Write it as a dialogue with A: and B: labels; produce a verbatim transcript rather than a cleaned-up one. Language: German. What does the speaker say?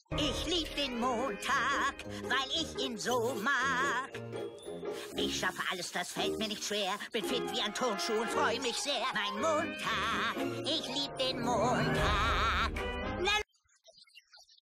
A: Ich lieb den Montag, weil ich ihn so mag. Ich schaffe alles, das fällt mir nicht schwer. Bin fit wie ein Turnschuh und freu mich sehr. Mein Montag, ich lieb den Montag.